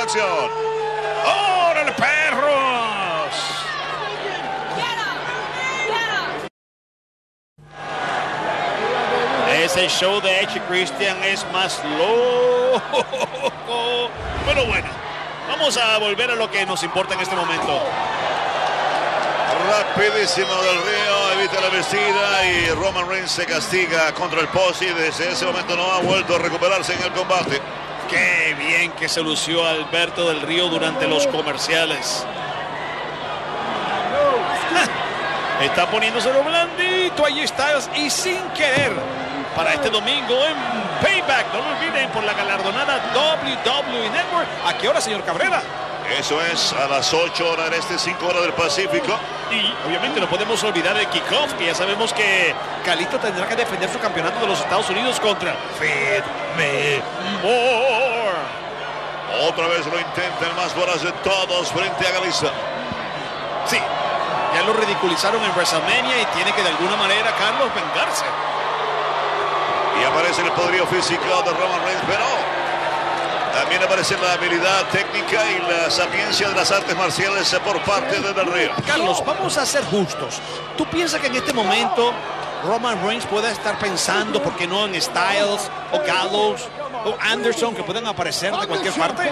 acción. ¡Órale, perros! Ese show de Edge Christian es más loco. Pero bueno, vamos a volver a lo que nos importa en este momento. Rapidísimo Del Río, evita la embestida y Roman Reigns se castiga contra el poste y desde ese momento no ha vuelto a recuperarse en el combate. Qué bien que se lució Alberto Del Río durante los comerciales. Está poniéndoselo blandito allí Styles y sin querer para este domingo en Payback. No lo olviden, por la galardonada WWE Network. ¿A qué hora, señor Cabrera? Eso es a las 8 horas del este, 5 horas del Pacífico. Y obviamente no podemos olvidar el kickoff, que ya sabemos que Kalisto tendrá que defender su campeonato de los Estados Unidos contra Feed Me More. Otra vez lo intenta el más voraz de todos frente a Kalisto. Sí, ya lo ridiculizaron en WrestleMania y tiene que de alguna manera, Carlos, vengarse. Y aparece el poderío físico de Roman Reigns, pero también aparece la habilidad técnica y la sapiencia de las artes marciales por parte de Del Río. Carlos, vamos a ser justos. ¿Tú piensas que en este momento Roman Reigns pueda estar pensando, por qué no, en Styles o Gallows o Anderson, que puedan aparecer de cualquier parte?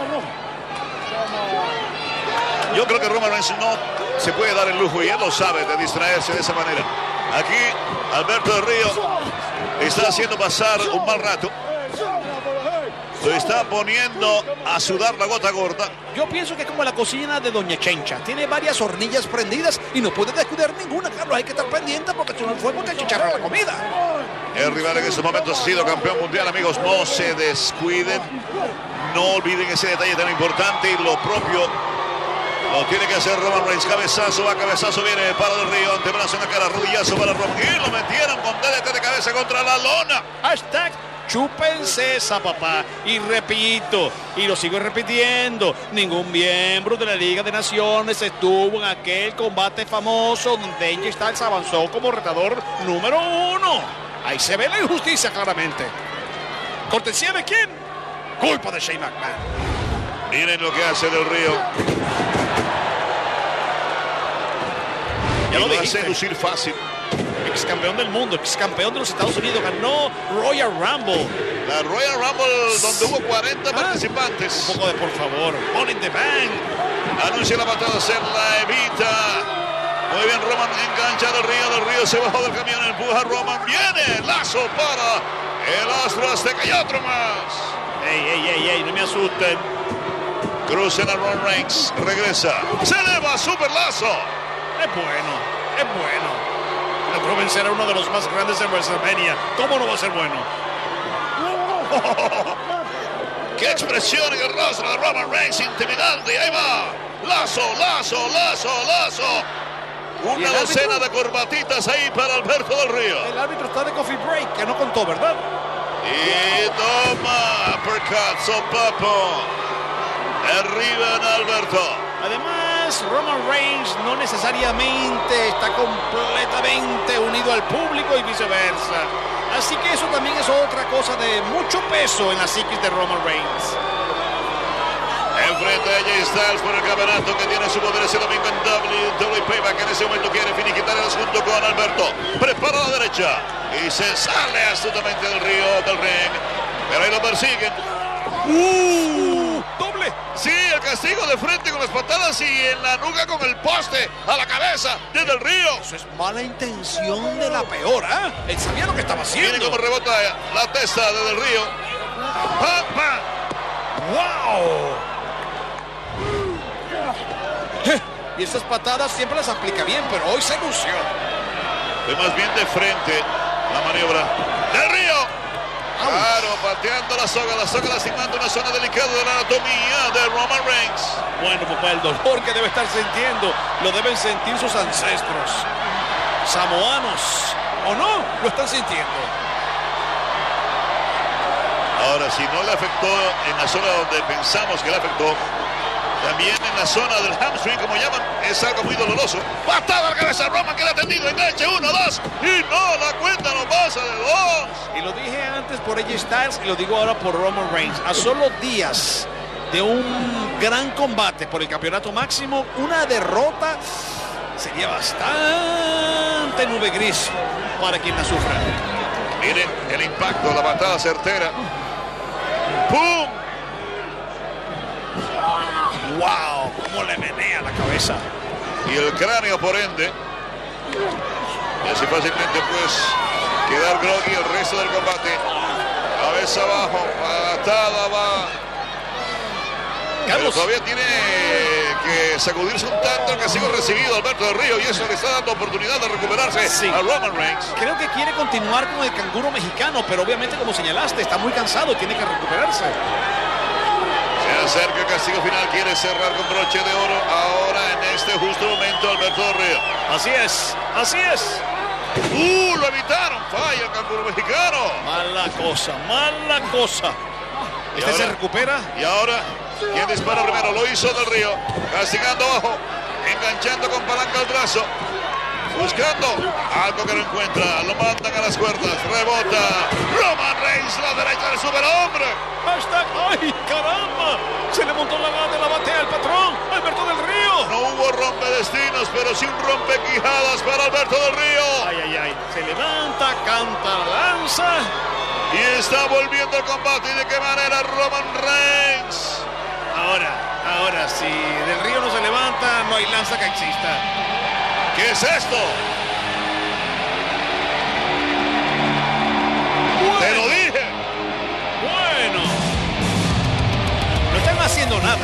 Yo creo que Roman Reigns no se puede dar el lujo, y él lo sabe, de distraerse de esa manera. Aquí Alberto Del Río está haciendo pasar un mal rato. Lo está poniendo a sudar la gota gorda. Yo pienso que es como la cocina de Doña Chencha. Tiene varias hornillas prendidas y no puede descuidar ninguna, Carlos. Hay que estar pendiente porque si no el fuego te achicharra la comida. El rival en estos momentos ha sido campeón mundial, amigos. No se descuiden. No olviden ese detalle tan importante, y lo propio lo tiene que hacer Roman Reigns. Cabezazo, va cabezazo, viene para Del Río, antebrazo en la cara, rodillazo para Roman. Y lo metieron con DDT de cabeza contra la lona. Hashtag chúpense esa, papá. Y repito, y lo sigo repitiendo, ningún miembro de la Liga de Naciones estuvo en aquel combate famoso donde AJ Styles avanzó como retador número 1. Ahí se ve la injusticia claramente. ¿Cortesía de quién? Culpa de Shane McMahon. Miren lo que hace Del Río. Ya lo hace dijiste. lucir fácil. Ex campeón del mundo, ex campeón de los Estados Unidos, ganó Royal Rumble. La Royal Rumble, donde hubo 40 participantes. Un poco de por favor. Money in the Bank. Anuncia la patada, se la evita. Muy bien, Roman engancha a Del Río se bajó del camión, empuja a Roman. Viene lazo para el Astro Azteca y otro más. Ey, no me asusten. Crucen a Roman Reigns, regresa. Se eleva, super lazo. Es bueno. Logró vencer a uno de los más grandes de WrestleMania. ¿Cómo no va a ser bueno? ¡Qué expresión en el rostro de Roman Reigns! Intimidante. Y ahí va. Lazo. Una docena de corbatitas ahí para Alberto Del Río. El árbitro está de coffee break, que no contó, ¿verdad? Y toma. Uppercut, sopapo. Derriban a Alberto. Además, Roman Reigns no necesariamente está completamente unido al público y viceversa. Así que eso también es otra cosa de mucho peso en la psiquis de Roman Reigns. Enfrente a AJ Styles por el campeonato que tiene su poder ese domingo en WWE Payback. En ese momento quiere finiquitar el asunto con Alberto. Prepara a la derecha y se sale astutamente del ring. Pero ahí lo persiguen. ¡Doble! Sí, el castigo de frente con las patadas y en la nuca con el poste a la cabeza de Del Río. Eso es mala intención de la peor, ¿eh? Él sabía lo que estaba haciendo. Miren cómo rebota la testa de Del Río. ¡Pam, pam! ¡Wow! Y esas patadas siempre las aplica bien, pero hoy se lució. Fue más bien de frente la maniobra. Del Río. Claro, pateando la soga lastimando una zona delicada de la anatomía de Roman Reigns. Bueno, papá, el dolor que debe estar sintiendo lo deben sentir sus ancestros samoanos, ¿o no? Lo están sintiendo. Ahora, si no le afectó en la zona donde pensamos que le afectó, también en la zona del hamstring, como llaman, es algo muy doloroso. Patada a la cabeza, Roman, que le ha tendido, enganche, 1, 2, y no, la cuenta no pasa de 2. Y lo dije antes por AJ Styles y lo digo ahora por Roman Reigns. A solo días de un gran combate por el campeonato máximo, una derrota sería bastante nube gris para quien la sufra. Miren el impacto, la patada certera. ¡Pum! ¡Wow! ¡Cómo le menea la cabeza! Y el cráneo, por ende. Y así fácilmente pues quedar groggy el resto del combate. Cabeza abajo, patada va. Pero todavía tiene que sacudirse un tanto el castigo recibido Alberto del Río, y eso le está dando oportunidad de recuperarse a Roman Reigns. Creo que quiere continuar con el canguro mexicano, pero obviamente, como señalaste, está muy cansado, tiene que recuperarse. Se acerca el castigo final, quiere cerrar con broche de oro ahora en este justo momento Alberto del Río. Así es, así es. Lo evitaron, falla el canguro mexicano. Mala cosa, mala cosa. Este se recupera. Y ahora, ¿quién dispara primero? Lo hizo del Río, castigando abajo, enganchando con palanca el brazo, buscando algo que no encuentra, lo mandan a las cuerdas, rebota. Roman Reigns, la derecha del superhombre. Hashtag, ¡ay, caramba! Se le montó la batea al patrón, Alberto del Río. No hubo rompedestinos, pero sí un rompequijadas para Alberto del Río. Ay, ay, ay. Se levanta, canta, lanza. Y está volviendo el combate. ¿Y de qué manera Roman Reigns? Ahora, si del Río no se levanta, no hay lanza que exista. ¿Qué es esto? Bueno, ¡te lo dije! Bueno, no están haciendo nada.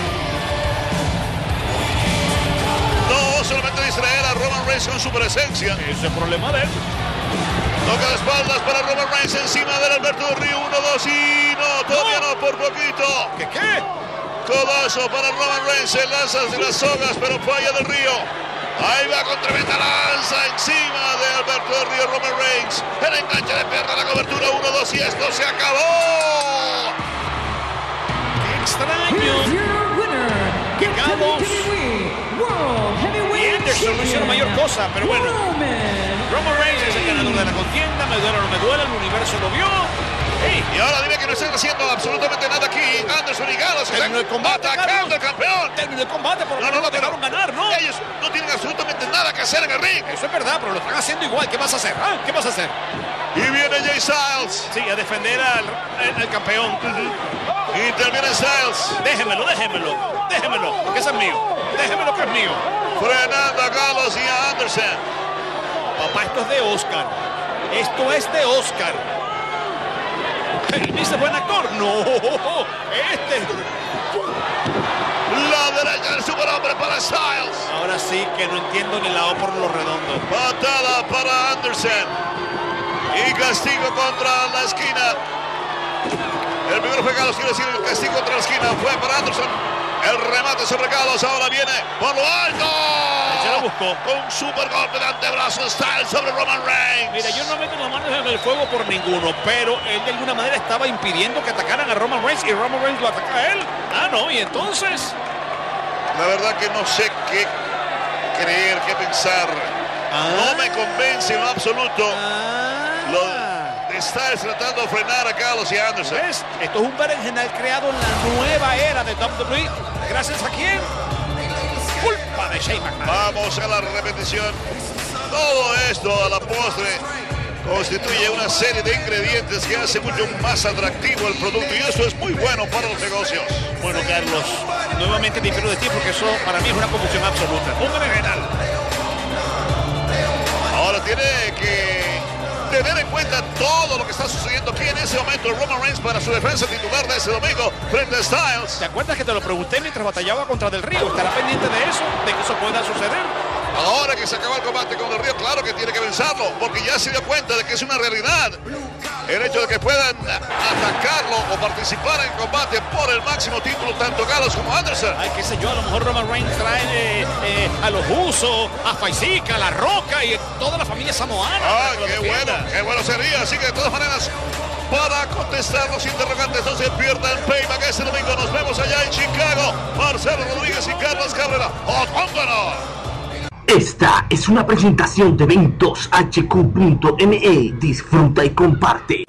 No, solamente distraer a Roman Reigns con su presencia. Ese es el problema de él. Toca de espaldas para Roman Reigns encima del Alberto del Río. 1, 2 y no, todavía no, por poquito. ¿Qué? Codazo para Roman Reigns, se lanza de las sogas, pero falla del Río. Ahí va con tremenda lanza encima de Alberto del Río, Roman Reigns. El enganche de pierna, la cobertura, 1, 2 y esto se acabó. ¡Qué extraño! Que Gallows y Anderson no hicieron mayor cosa, pero bueno. Roman Reigns es el ganador de la contienda, me duele o no me duele, el universo lo vio. Hey. Y ahora dime que no están haciendo absolutamente nada aquí. Anderson y Gallows terminó el combate, atacando al campeón. Terminó el combate, por no lo dejaron ganar, ¿no? Ellos no tienen absolutamente nada que hacer en el ring. Eso es verdad, pero lo están haciendo igual. ¿Qué vas a hacer? ¿Qué vas a hacer? Y viene Jay Styles. Sí, a defender al campeón. Interviene Styles. Déjemelo, que ese es mío. Déjemelo que es mío. Frenando a Gallows y a Anderson. Papá, esto es de Oscar. Esto es de Oscar. ¿Dice buen actor? No. La derecha del superhombre para Styles. Ahora sí que no entiendo ni la O por lo redondo. Patada para Anderson. Y castigo contra la esquina. El primero fue Gallows, quiere decir el castigo contra la esquina. Fue para Anderson. El remate sobre Gallows, ahora viene por lo alto. Se lo buscó. Con un super golpe de antebrazo Styles sobre Roman Reigns. Mira, yo no meto las manos en el fuego por ninguno, pero él de alguna manera estaba impidiendo que atacaran a Roman Reigns y Roman Reigns lo ataca a él. No, y entonces... La verdad que no sé qué creer, qué pensar. No me convence en lo absoluto. Styles tratando de frenar a Gallows y a Anderson. ¿Ves? Esto es un berenjenal creado en la nueva era de WWE. ¿Gracias a quién? Culpa de Shane McMahon. Vamos a la repetición. Todo esto a la postre constituye una serie de ingredientes que hace mucho más atractivo el producto, y eso es muy bueno para los negocios. Bueno, Carlos, nuevamente difiero de ti porque eso para mí es una confusión absoluta. Un berenjenal. Ahora tiene que tener en cuenta todo lo que está sucediendo aquí en ese momento Roman Reigns para su defensa titular de ese domingo frente a Styles. ¿Te acuerdas que te lo pregunté mientras batallaba contra Del Río? ¿Estará pendiente de eso? ¿De que eso pueda suceder? Ahora que se acaba el combate con Del Río, claro que tiene que vencerlo, porque ya se dio cuenta de que es una realidad el hecho de que puedan atacarlo o participar en combate por el máximo título tanto Gallows como Anderson. Ay, qué sé yo, a lo mejor Roman Reigns trae a los Usos, a Faisika, a La Roca y toda la familia samoana. Qué bueno sería. Así que de todas maneras, para contestar los interrogantes, no se pierda el payback este domingo. Nos vemos allá en Chicago. Marcelo Rodríguez y Carlos Cabrera. ¡Otóngono! Esta es una presentación de eventos HQ.me. Disfruta y comparte.